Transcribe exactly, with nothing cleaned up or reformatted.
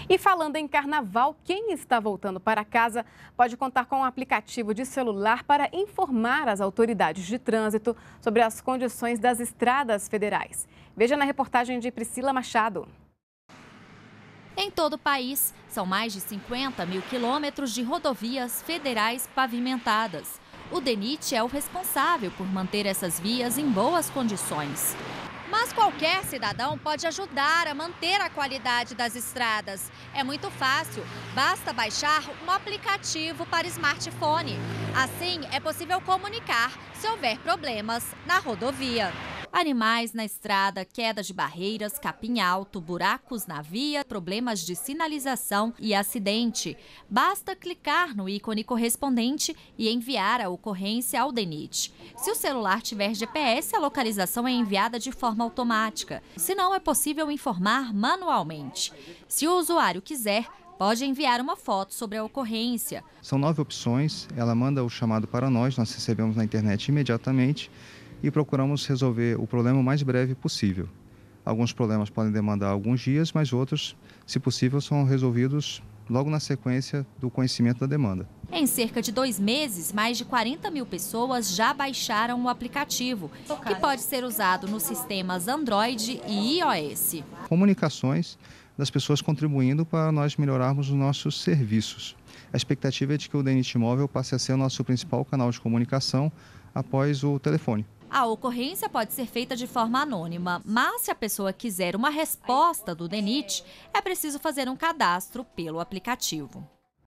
E falando em carnaval, quem está voltando para casa pode contar com um aplicativo de celular para informar as autoridades de trânsito sobre as condições das estradas federais. Veja na reportagem de Priscila Machado. Em todo o país, são mais de cinquenta mil quilômetros de rodovias federais pavimentadas. O DENIT é o responsável por manter essas vias em boas condições. Mas qualquer cidadão pode ajudar a manter a qualidade das estradas. É muito fácil, basta baixar um aplicativo para smartphone. Assim, é possível comunicar se houver problemas na rodovia. Animais na estrada, quedas de barreiras, capim alto, buracos na via, problemas de sinalização e acidente. Basta clicar no ícone correspondente e enviar a ocorrência ao DENIT. Se o celular tiver G P S, a localização é enviada de forma automática. Se não, é possível informar manualmente. Se o usuário quiser, pode enviar uma foto sobre a ocorrência. São nove opções, ela manda o chamado para nós, nós recebemos na internet imediatamente e procuramos resolver o problema o mais breve possível. Alguns problemas podem demandar alguns dias, mas outros, se possível, são resolvidos logo na sequência do conhecimento da demanda. Em cerca de dois meses, mais de quarenta mil pessoas já baixaram o aplicativo, que pode ser usado nos sistemas Android e iOS. Comunicações das pessoas contribuindo para nós melhorarmos os nossos serviços. A expectativa é de que o DENIT Móvel passe a ser o nosso principal canal de comunicação após o telefone. A ocorrência pode ser feita de forma anônima, mas se a pessoa quiser uma resposta do DENIT, é preciso fazer um cadastro pelo aplicativo.